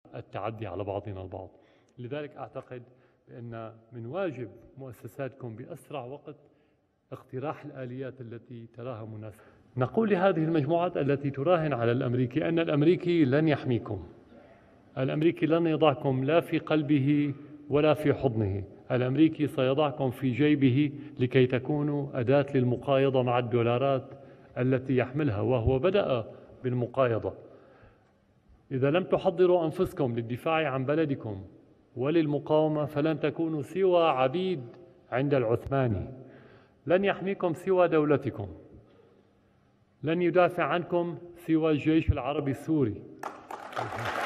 التعدي على بعضنا البعض. لذلك أعتقد بأن من واجب مؤسساتكم بأسرع وقت اقتراح الآليات التي تراها مناسبة. نقول لهذه المجموعات التي تراهن على الأمريكي أن الأمريكي لن يحميكم، الأمريكي لن يضعكم لا في قلبه ولا في حضنه، الأمريكي سيضعكم في جيبه لكي تكونوا أداة للمقايضة مع الدولارات التي يحملها، وهو بدأ بالمقايضة. إذا لم تحضروا أنفسكم للدفاع عن بلدكم وللمقاومة فلن تكونوا سوى عبيد عند العثماني. لن يحميكم سوى دولتكم، لن يدافع عنكم سوى الجيش العربي السوري.